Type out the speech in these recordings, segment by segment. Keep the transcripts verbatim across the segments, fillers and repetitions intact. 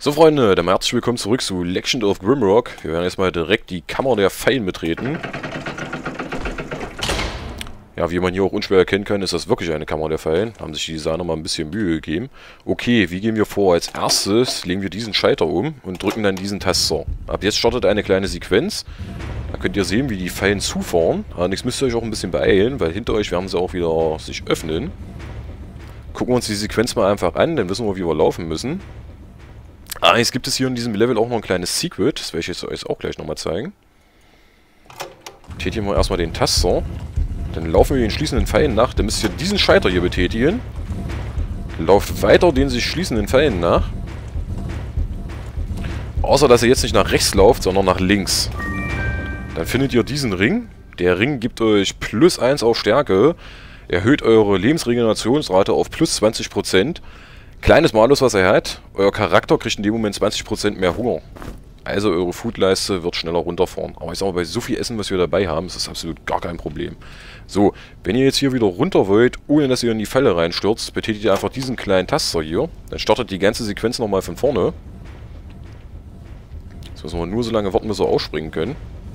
So Freunde, dann herzlich willkommen zurück zu Legend of Grimrock. Wir werden jetzt mal direkt die Kammer der Fallen betreten. Ja, wie man hier auch unschwer erkennen kann, ist das wirklich eine Kammer der Fallen. Haben sich die Designer mal ein bisschen Mühe gegeben. Okay, wie gehen wir vor? Als erstes legen wir diesen Schalter um und drücken dann diesen Taster. Ab jetzt startet eine kleine Sequenz. Da könnt ihr sehen, wie die Fallen zufahren. Allerdings müsst ihr euch auch ein bisschen beeilen, weil hinter euch werden sie auch wieder sich öffnen. Gucken wir uns die Sequenz mal einfach an, dann wissen wir, wie wir laufen müssen. Ah, jetzt gibt es hier in diesem Level auch noch ein kleines Secret. Das werde ich jetzt euch auch gleich nochmal zeigen. Tätigen wir erstmal den Taster. Dann laufen wir den schließenden Pfeilen nach. Dann müsst ihr diesen Schalter hier betätigen. Lauft weiter den sich schließenden Pfeilen nach. Außer, dass ihr jetzt nicht nach rechts lauft, sondern nach links. Dann findet ihr diesen Ring. Der Ring gibt euch plus eins auf Stärke. Erhöht eure Lebensregenerationsrate auf plus zwanzig Prozent. Kleines Malus, was er hat. Euer Charakter kriegt in dem Moment zwanzig Prozent mehr Hunger. Also eure Foodleiste wird schneller runterfahren. Aber ich sag mal, bei so viel Essen, was wir dabei haben, ist das absolut gar kein Problem. So, wenn ihr jetzt hier wieder runter wollt, ohne dass ihr in die Falle reinstürzt, betätigt ihr einfach diesen kleinen Taster hier. Dann startet die ganze Sequenz nochmal von vorne. Jetzt müssen wir nur so lange warten, bis wir ausspringen können.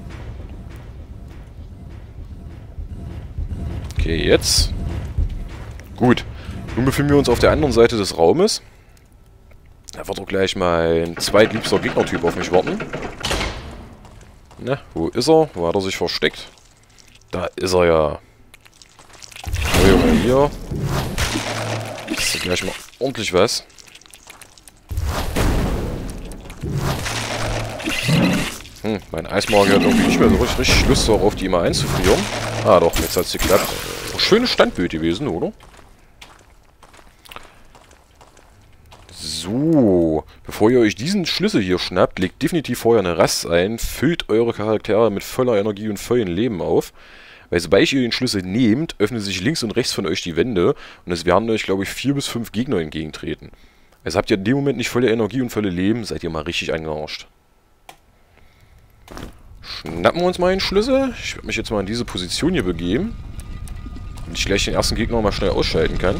Okay, jetzt. Gut. Nun befinden wir uns auf der anderen Seite des Raumes. Da wird auch gleich mein zweitliebster Gegnertyp auf mich warten. Na, wo ist er? Wo hat er sich versteckt? Da ist er ja. So, Junge, hier. Das ist gleich mal ordentlich was. Hm, mein Eismagier hat irgendwie nicht mehr so richtig, richtig Lust darauf, die immer einzufrieren. Ah doch, jetzt hat es geklappt. Schönes Standbild gewesen, oder? So, bevor ihr euch diesen Schlüssel hier schnappt, legt definitiv vorher eine Rast ein, füllt eure Charaktere mit voller Energie und vollem Leben auf. Weil sobald ihr den Schlüssel nehmt, öffnen sich links und rechts von euch die Wände und es werden euch, glaube ich, vier bis fünf Gegner entgegentreten. Also habt ihr in dem Moment nicht volle Energie und volle Leben, seid ihr mal richtig angearscht. Schnappen wir uns mal den Schlüssel. Ich werde mich jetzt mal in diese Position hier begeben, damit ich gleich den ersten Gegner mal schnell ausschalten kann.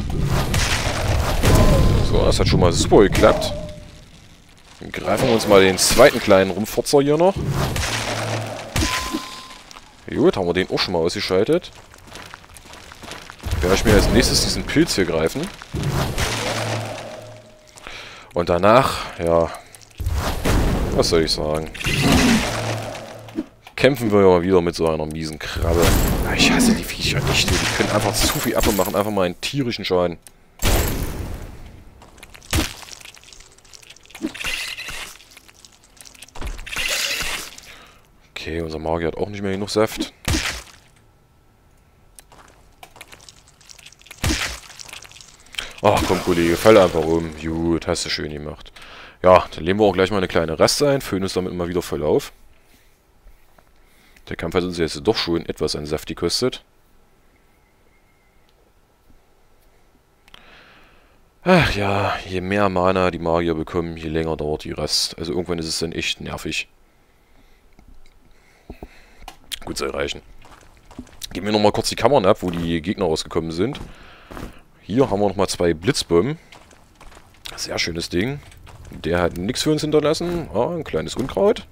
So, das hat schon mal super geklappt. Dann greifen wir uns mal den zweiten kleinen Rumpfotzer hier noch. Gut, haben wir den auch schon mal ausgeschaltet. Dann werde ich mir als nächstes diesen Pilz hier greifen. Und danach, ja, was soll ich sagen? Kämpfen wir ja wieder mit so einer miesen Krabbe. Ich hasse die Viecher nicht, die können einfach zu viel ab und machen einfach mal einen tierischen Schaden. Okay, unser Magier hat auch nicht mehr genug Saft. Ach komm, Kollege, fall einfach um. Gut, hast du schön gemacht. Ja, dann legen wir auch gleich mal eine kleine Rast ein, füllen uns damit immer wieder voll auf. Der Kampf hat uns jetzt doch schon etwas an Saft gekostet. Ach ja, je mehr Mana die Magier bekommen, je länger dauert die Rast. Also irgendwann ist es dann echt nervig. Gut, soll reichen. Geben wir nochmal kurz die Kammern ab, wo die Gegner rausgekommen sind. Hier haben wir nochmal zwei Blitzbomben. Sehr schönes Ding. Der hat nichts für uns hinterlassen. Ah, ein kleines Unkraut.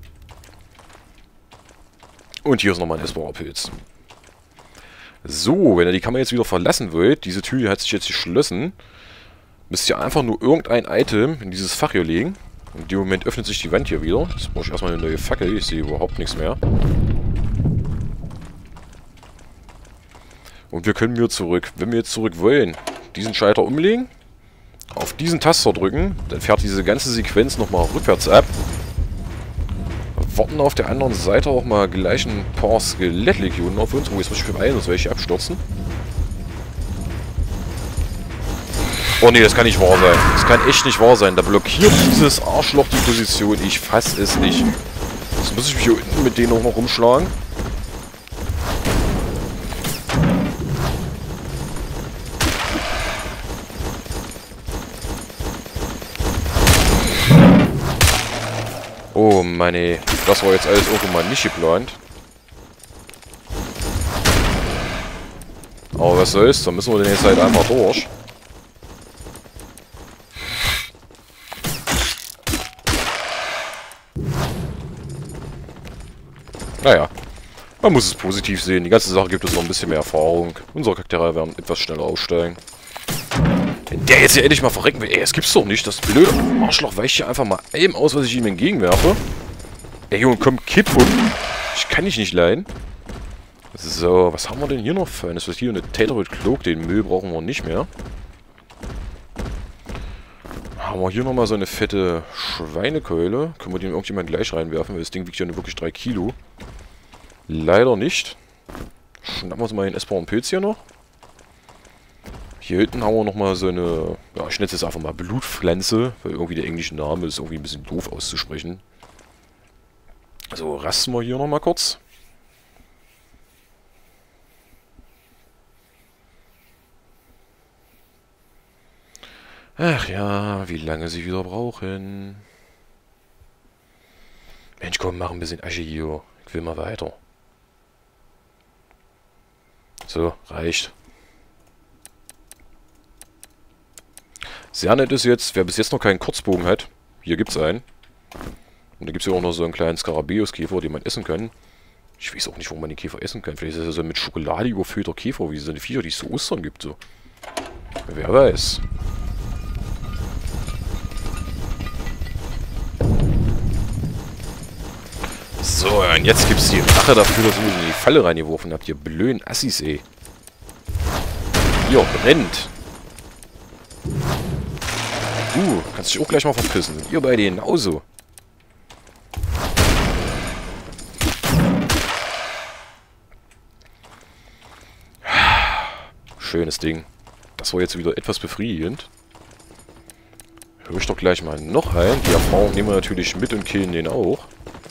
Und hier ist nochmal ein essbarer Pilz. So, wenn ihr die Kammer jetzt wieder verlassen wollt, diese Tür hat sich jetzt geschlossen, müsst ihr einfach nur irgendein Item in dieses Fach hier legen. In dem Moment öffnet sich die Wand hier wieder. Jetzt brauche ich erstmal eine neue Fackel. Ich sehe überhaupt nichts mehr. Und wir können wieder zurück. Wenn wir jetzt zurück wollen, diesen Schalter umlegen, auf diesen Taster drücken, dann fährt diese ganze Sequenz nochmal rückwärts ab. Warten auf der anderen Seite auch mal gleich ein paar Skelettlegionen auf uns. Oh, jetzt muss ich beeilen, sonst werde ich hier abstürzen. Oh ne, das kann nicht wahr sein. Das kann echt nicht wahr sein. Da blockiert dieses Arschloch die Position. Ich fasse es nicht. Jetzt muss ich mich hier unten mit denen auch noch rumschlagen. Oh Mann, ey. Das war jetzt alles irgendwo mal nicht geplant. Aber was soll's, dann müssen wir den jetzt halt einfach durch. Naja, man muss es positiv sehen. Die ganze Sache gibt uns noch ein bisschen mehr Erfahrung. Unsere Charaktere werden etwas schneller aussteigen. Wenn der jetzt hier endlich mal verrecken will. Ey, das gibt's doch nicht. Das blöde Arschloch weicht hier einfach mal allem aus, was ich ihm entgegenwerfe. Ey, Junge, komm, kipp um. Ich kann dich nicht leiden. So, was haben wir denn hier noch für eines? Was hier eine Tatered Cloak, den Müll brauchen wir nicht mehr. Haben wir hier nochmal so eine fette Schweinekeule. Können wir den irgendjemand gleich reinwerfen, weil das Ding wiegt ja nur wirklich drei Kilo. Leider nicht. Schnappen wir uns mal den essbaren Pilz hier noch. Hier hinten haben wir nochmal so eine, ja, ich nenne es jetzt einfach mal Blutpflanze, weil irgendwie der englische Name ist irgendwie ein bisschen doof auszusprechen. So, rasten wir hier nochmal kurz. Ach ja, wie lange sie wieder brauchen. Mensch, komm, mach ein bisschen Asche hier. Ich will mal weiter. So, reicht. Sehr nett ist jetzt, wer bis jetzt noch keinen Kurzbogen hat. Hier gibt's einen. Und da gibt's ja auch noch so einen kleinen Skarabäus-Käfer, den man essen kann. Ich weiß auch nicht, warum man den Käfer essen kann. Vielleicht ist das so mit Schokolade überfüllter Käfer, wie so eine Viecher, die es zu Ostern gibt. So. Wer weiß. So, und jetzt gibt's die Rache dafür, dass ihr mich in die Falle reingeworfen habt. Ihr blöden Assis, ey. Hier, brennt. Uh, kannst dich auch gleich mal verpissen. Ihr beide genauso. Schönes Ding. Das war jetzt wieder etwas befriedigend. Hör ich doch gleich mal noch ein. Die Erfahrung nehmen wir natürlich mit und killen den auch.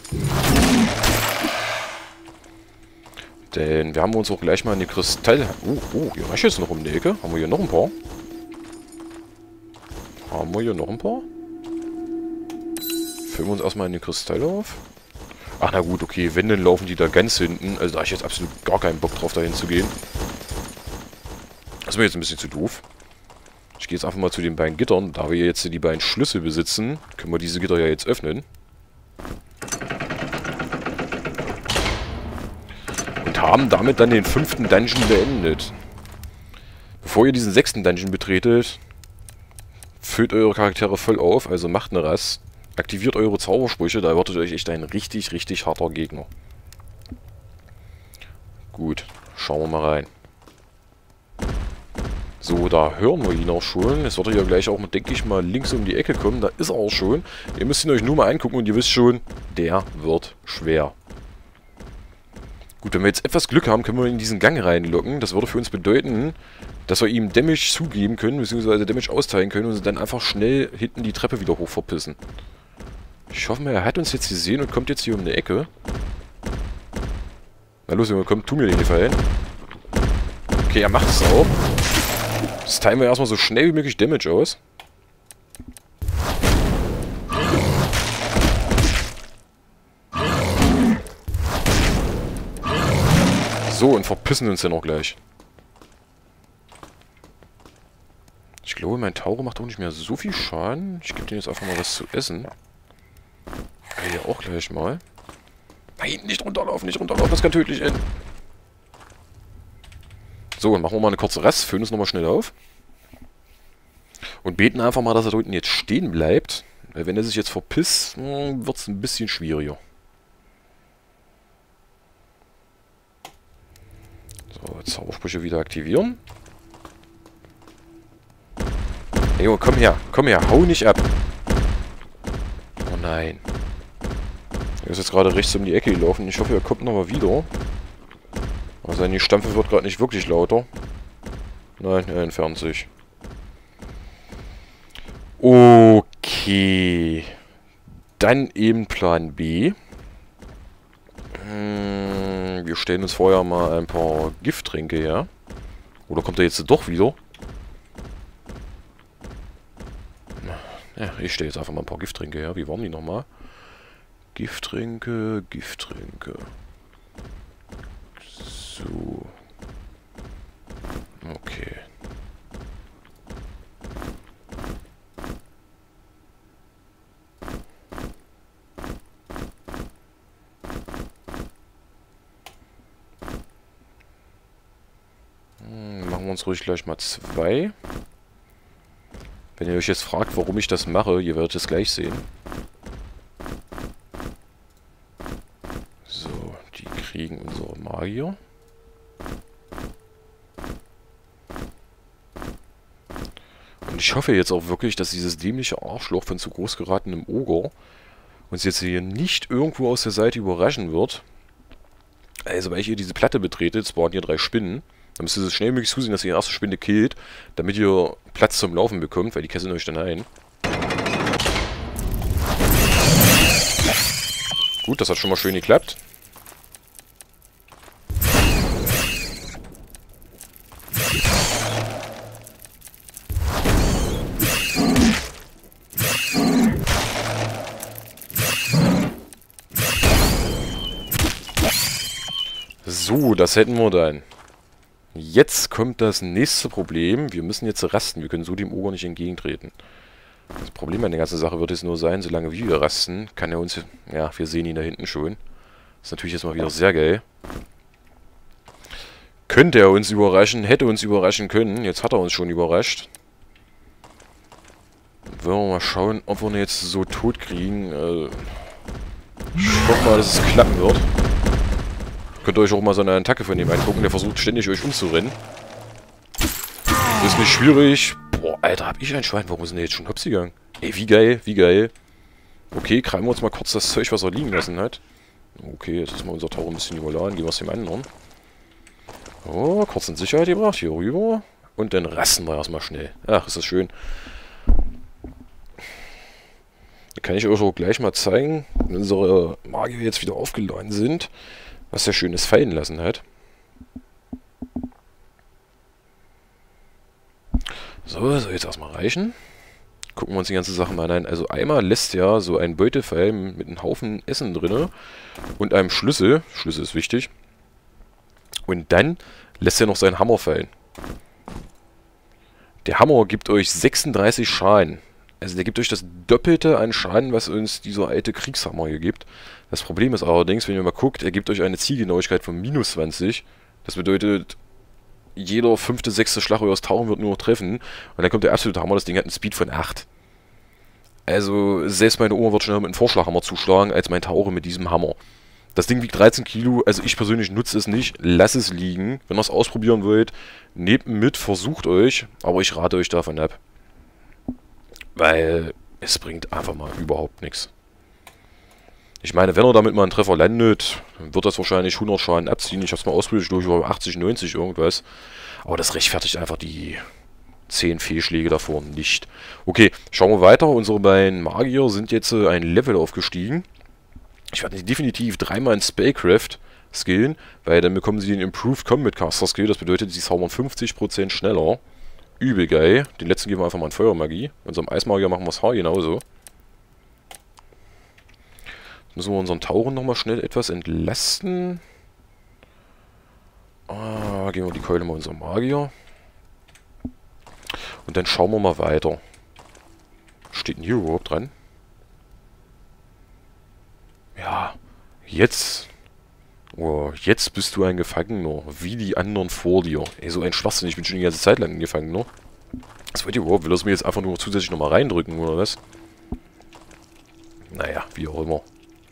Denn wir haben uns auch gleich mal in die Kristall... Oh, oh, hier reicht jetzt noch um die Ecke. Haben wir hier noch ein paar? Haben wir hier noch ein paar? Füllen wir uns erstmal in den Kristall auf. Ach na gut, okay. Wenn, dann laufen die da ganz hinten. Also da habe ich jetzt absolut gar keinen Bock drauf, dahin zu gehen. Das ist mir jetzt ein bisschen zu doof. Ich gehe jetzt einfach mal zu den beiden Gittern. Da wir jetzt die beiden Schlüssel besitzen, können wir diese Gitter ja jetzt öffnen. Und haben damit dann den fünften Dungeon beendet. Bevor ihr diesen sechsten Dungeon betretet, füllt eure Charaktere voll auf, also macht eine Rast. Aktiviert eure Zaubersprüche, da erwartet euch echt ein richtig, richtig harter Gegner. Gut, schauen wir mal rein. So, da hören wir ihn auch schon. Jetzt wird er ja gleich auch, denke ich mal, links um die Ecke kommen. Da ist er auch schon. Ihr müsst ihn euch nur mal angucken und ihr wisst schon, der wird schwer. Gut, wenn wir jetzt etwas Glück haben, können wir ihn in diesen Gang reinlocken. Das würde für uns bedeuten, dass wir ihm Damage zugeben können, beziehungsweise Damage austeilen können und dann einfach schnell hinten die Treppe wieder hoch verpissen. Ich hoffe mal, er hat uns jetzt gesehen und kommt jetzt hier um eine Ecke. Na los, Junge, komm, tu mir den Gefallen. Okay, er macht es auch. Jetzt teilen wir erstmal so schnell wie möglich Damage aus. So, und verpissen uns dann auch gleich. Ich glaube, mein Taucher macht auch nicht mehr so viel Schaden. Ich gebe denen jetzt einfach mal was zu essen. Hier auch gleich mal. Nein, nicht runterlaufen, nicht runterlaufen, das kann tödlich enden. So, dann machen wir mal eine kurze Rast, füllen uns nochmal schnell auf. Und beten einfach mal, dass er da unten jetzt stehen bleibt. Weil wenn er sich jetzt verpisst, wird es ein bisschen schwieriger. So, Zaubersprüche wieder aktivieren. Ey, Junge, komm her, komm her, hau nicht ab. Oh nein. Er ist jetzt gerade rechts um die Ecke gelaufen. Ich hoffe, er kommt nochmal wieder. Aber seine Stampfe wird gerade nicht wirklich lauter. Nein, er entfernt sich. Okay. Dann eben Plan B. Hm, wir stellen uns vorher mal ein paar Gifttränke her. Oder kommt er jetzt doch wieder? Ja, ich stelle jetzt einfach mal ein paar Gifttränke her. Wie waren die nochmal? Gifttränke, Gifttränke. So. Okay. uns ruhig gleich mal zwei. Wenn ihr euch jetzt fragt, warum ich das mache, ihr werdet es gleich sehen. So, die kriegen unsere Magier. Und ich hoffe jetzt auch wirklich, dass dieses dämliche Arschloch von zu groß geratenem Oger uns jetzt hier nicht irgendwo aus der Seite überraschen wird. Also, weil ich hier diese Platte betrete, jetzt spawnen hier drei Spinnen. Dann müsst ihr so schnell wie möglich zusehen, dass ihr die erste Spinne killt, damit ihr Platz zum Laufen bekommt, weil die kesseln euch dann ein. Gut, das hat schon mal schön geklappt. So, das hätten wir dann. Jetzt kommt das nächste Problem. Wir müssen jetzt rasten. Wir können so dem Oger nicht entgegentreten. Das Problem an der ganzen Sache wird es nur sein, solange wir rasten, kann er uns... Ja, wir sehen ihn da hinten schon. Das ist natürlich jetzt mal wieder sehr geil. Könnte er uns überraschen, hätte uns überraschen können. Jetzt hat er uns schon überrascht. Wollen wir mal schauen, ob wir ihn jetzt so tot kriegen. Äh, ich hoffe mal, dass es klappen wird. Könnt ihr euch auch mal so eine Attacke von ihm angucken, der versucht ständig euch umzurennen. Das ist nicht schwierig. Boah, Alter, hab ich ein Schwein. Warum ist denn der jetzt schon hops gegangen? Ey, wie geil, wie geil. Okay, greifen wir uns mal kurz das Zeug, was er liegen lassen hat. Okay, jetzt ist mal unser Taucher ein bisschen überladen. Gehen wir es dem anderen. Oh, kurz in Sicherheit gebracht. Hier rüber. Und dann rasten wir erstmal schnell. Ach, ist das schön. Da kann ich euch auch gleich mal zeigen, wenn unsere Magier jetzt wieder aufgeladen sind, was der Schönes fallen lassen hat. So, soll jetzt erstmal reichen. Gucken wir uns die ganze Sache mal an. Also einmal lässt ja so ein Beutefall mit einem Haufen Essen drin und einem Schlüssel. Schlüssel ist wichtig. Und dann lässt er noch seinen Hammer fallen. Der Hammer gibt euch sechsunddreißig Schaden. Also der gibt euch das Doppelte an Schaden, was uns dieser alte Kriegshammer hier gibt. Das Problem ist allerdings, wenn ihr mal guckt, er gibt euch eine Zielgenauigkeit von minus zwanzig. Das bedeutet, jeder fünfte, sechste Schlag eures Tauchen wird nur noch treffen. Und dann kommt der absolute Hammer, das Ding hat einen Speed von acht. Also selbst meine Oma wird schneller mit einem Vorschlaghammer zuschlagen, als mein Taucher mit diesem Hammer. Das Ding wiegt dreizehn Kilo, also ich persönlich nutze es nicht, lasst es liegen. Wenn ihr es ausprobieren wollt, nehmt mit, versucht euch, aber ich rate euch davon ab. Weil es bringt einfach mal überhaupt nichts. Ich meine, wenn er damit mal einen Treffer landet, wird das wahrscheinlich hundert Schaden abziehen. Ich habe es mal ausprobiert, ich glaube, ich war bei achtzig, neunzig irgendwas. Aber das rechtfertigt einfach die zehn Fehlschläge davor nicht. Okay, schauen wir weiter. Unsere beiden Magier sind jetzt äh, ein Level aufgestiegen. Ich werde definitiv dreimal in Spellcraft skillen, weil dann bekommen sie den Improved Combat Caster Skill. Das bedeutet, sie zaubern fünfzig Prozent schneller. Übel geil. Den letzten geben wir einfach mal in Feuermagie. Unserem Eismagier machen wir das Haar genauso. Jetzt müssen wir unseren Tauchen nochmal schnell etwas entlasten. Ah, geben wir die Keule mal unserem Magier. Und dann schauen wir mal weiter. Steht denn hier überhaupt dran? Ja, jetzt... Oh, jetzt bist du ein Gefangener, wie die anderen vor dir. Ey, so ein Schwachsinn, ich bin schon die ganze Zeit lang ein Gefangener. Was wollt ihr überhaupt? Will das mir jetzt einfach nur zusätzlich nochmal reindrücken, oder was? Naja, wie auch immer.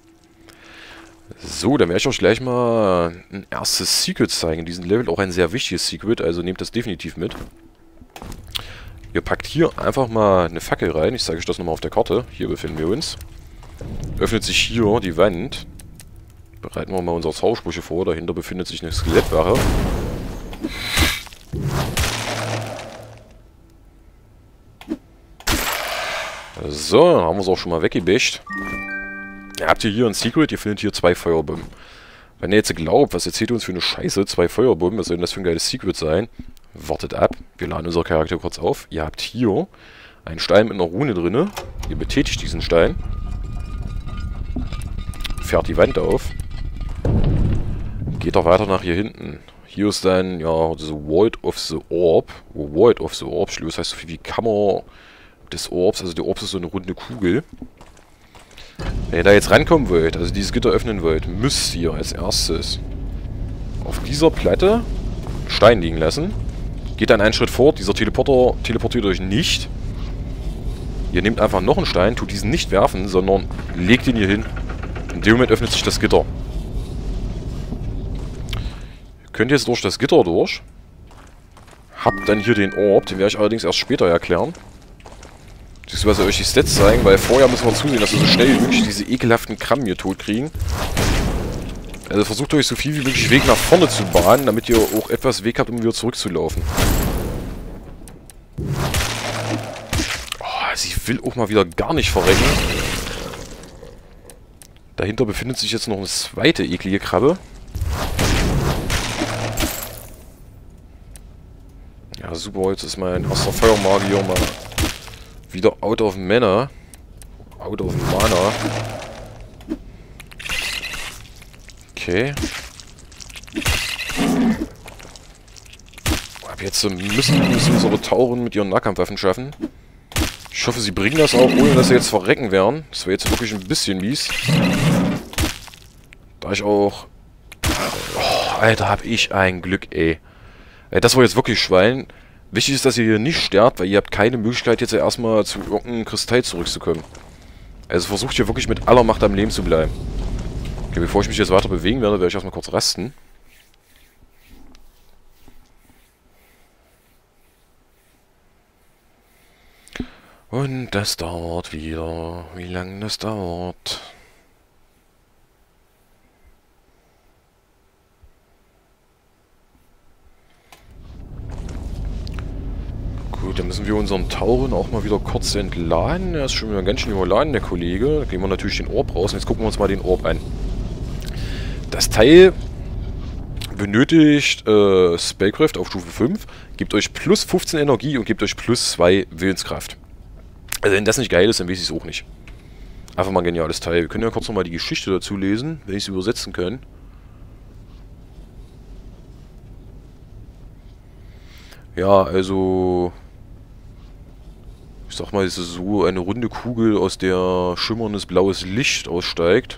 So, dann werde ich euch gleich mal ein erstes Secret zeigen in diesem Level. Auch ein sehr wichtiges Secret, also nehmt das definitiv mit. Ihr packt hier einfach mal eine Fackel rein. Ich zeige euch das nochmal auf der Karte. Hier befinden wir uns. Öffnet sich hier die Wand. Bereiten wir mal unsere Zaubersprüche vor. Dahinter befindet sich eine Skelettwache. So, dann haben wir es auch schon mal weggebäscht. Ihr habt ihr hier ein Secret, ihr findet hier zwei Feuerbomben. Wenn ihr jetzt glaubt, was erzählt ihr uns für eine Scheiße, zwei Feuerbomben, was soll denn das für ein geiles Secret sein? Wartet ab, wir laden unser Charakter kurz auf. Ihr habt hier einen Stein mit einer Rune drin. Ihr betätigt diesen Stein. Fährt die Wand auf. Geht doch weiter nach hier hinten. Hier ist dann, ja, the Vault of the Orb. Oh, Vault of the Orb. Das heißt so viel wie Kammer des Orbs. Also der Orb ist so eine runde Kugel. Wenn ihr da jetzt rankommen wollt, also dieses Gitter öffnen wollt, müsst ihr als erstes auf dieser Platte Stein liegen lassen. Geht dann einen Schritt fort, dieser Teleporter teleportiert euch nicht. Ihr nehmt einfach noch einen Stein, tut diesen nicht werfen, sondern legt ihn hier hin. In dem Moment öffnet sich das Gitter. Ihr könnt jetzt durch das Gitter durch. Habt dann hier den Orb, den werde ich allerdings erst später erklären. Beziehungsweise euch die Stats zeigen, weil vorher müssen wir zusehen, dass wir so schnell wie möglich diese ekelhaften Krabben hier tot kriegen. Also versucht euch so viel wie möglich Weg nach vorne zu bahnen, damit ihr auch etwas Weg habt, um wieder zurückzulaufen. Oh, sie will auch mal wieder gar nicht verrecken. Dahinter befindet sich jetzt noch eine zweite eklige Krabbe. Ja, super, jetzt ist mein erster Feuermagier mal wieder out of mana. Out of mana. Okay. Ab jetzt müssen, müssen unsere Tauren mit ihren Nahkampfwaffen schaffen. Ich hoffe, sie bringen das auch, ohne dass sie jetzt verrecken werden. Das wäre jetzt wirklich ein bisschen mies. Da ich auch... Oh, Alter, hab ich ein Glück, ey. Ey, das war jetzt wirklich Schwein. Wichtig ist, dass ihr hier nicht sterbt, weil ihr habt keine Möglichkeit, jetzt erstmal zu irgendeinem Kristall zurückzukommen. Also versucht hier wirklich mit aller Macht am Leben zu bleiben. Okay, bevor ich mich jetzt weiter bewegen werde, werde ich erstmal kurz rasten. Und das dauert wieder. Wie lange das dauert. Gut, dann müssen wir unseren Tauren auch mal wieder kurz entladen. Er ist schon wieder ganz schön überladen, der Kollege. Da gehen wir natürlich den Orb raus. Und jetzt gucken wir uns mal den Orb an. Das Teil benötigt äh, Spellcraft auf Stufe fünf, gibt euch plus fünfzehn Energie und gibt euch plus zwei Willenskraft. Also wenn das nicht geil ist, dann weiß ich es auch nicht. Einfach mal ein geniales Teil. Wir können ja kurz nochmal die Geschichte dazu lesen, wenn ich es übersetzen kann. Ja, also... Ich sag mal, es ist so eine runde Kugel, aus der schimmerndes blaues Licht aussteigt.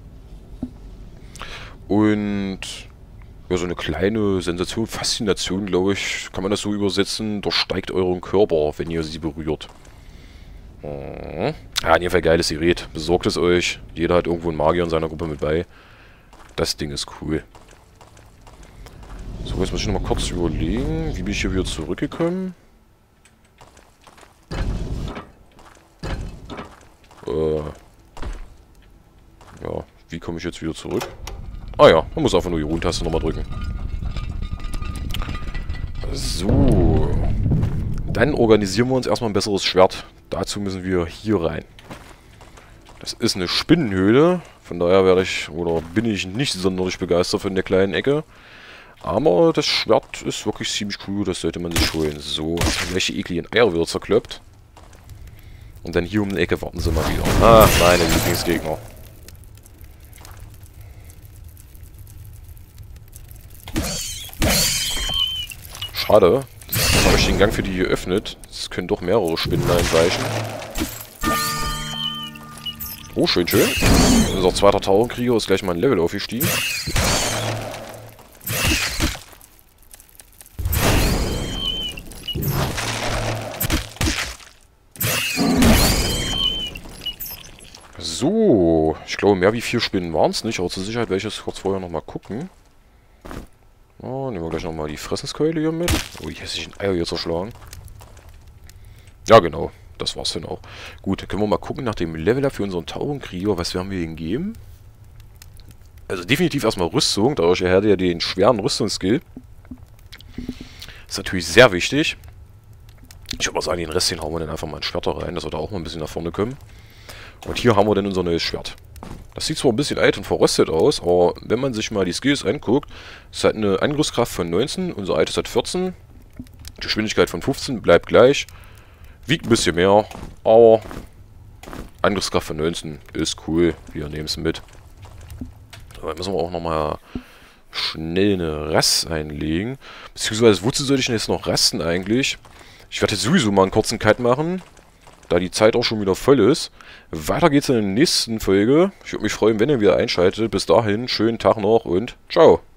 Und ja, so eine kleine Sensation, Faszination, glaube ich, kann man das so übersetzen, durchsteigt euren Körper, wenn ihr sie berührt. Mhm. Ja, in jedem Fall geiles Gerät. Besorgt es euch. Jeder hat irgendwo einen Magier in seiner Gruppe mit bei. Das Ding ist cool. So, jetzt muss ich noch mal kurz überlegen, wie bin ich hier wieder zurückgekommen? Äh. Ja, wie komme ich jetzt wieder zurück? Ah ja, man muss einfach nur die Ruhentaste nochmal drücken. So. Dann organisieren wir uns erstmal ein besseres Schwert. Dazu müssen wir hier rein. Das ist eine Spinnenhöhle. Von daher werde ich, oder bin ich nicht sonderlich begeistert von der kleinen Ecke. Aber das Schwert ist wirklich ziemlich cool. Das sollte man sich holen. So, jetzt haben gleich die ekligen Eier wieder zerkloppt. Und dann hier um die Ecke warten sie mal wieder. Ah, meine Lieblingsgegner. Schade. Jetzt habe ich den Gang für die geöffnet. Es können doch mehrere Spinnen einweichen. Oh, schön, schön. Unser zweiter Taurenkrieger ist gleich mal ein Level aufgestiegen. So. Ich glaube, mehr wie vier Spinnen waren es nicht. Aber zur Sicherheit werde ich jetzt kurz vorher nochmal gucken. Oh, nehmen wir gleich nochmal die Fressenskeule hier mit. Oh, die hässlichen Eier hier zerschlagen. Ja, genau. Das war's dann auch. Gut, dann können wir mal gucken nach dem Leveler für unseren Taurenkrieger. Was werden wir ihm geben? Also definitiv erstmal Rüstung. Dadurch erhält er den schweren Rüstungsskill. Ist natürlich sehr wichtig. Ich würde mal sagen, den Rest den hauen wir dann einfach mal in Schwerter rein, dass wir da auch mal ein bisschen nach vorne kommen. Und hier haben wir dann unser neues Schwert. Das sieht zwar ein bisschen alt und verrostet aus, aber wenn man sich mal die Skills anguckt, es hat eine Angriffskraft von neunzehn, unser altes hat vierzehn, die Geschwindigkeit von fünfzehn bleibt gleich, wiegt ein bisschen mehr, aber Angriffskraft von neunzehn ist cool, wir nehmen es mit. So, dann müssen wir auch nochmal schnell eine Rast einlegen, beziehungsweise wozu soll ich denn jetzt noch rasten eigentlich? Ich werde jetzt sowieso mal einen kurzen Cut machen, da die Zeit auch schon wieder voll ist. Weiter geht's in der nächsten Folge. Ich würde mich freuen, wenn ihr wieder einschaltet. Bis dahin, schönen Tag noch und ciao.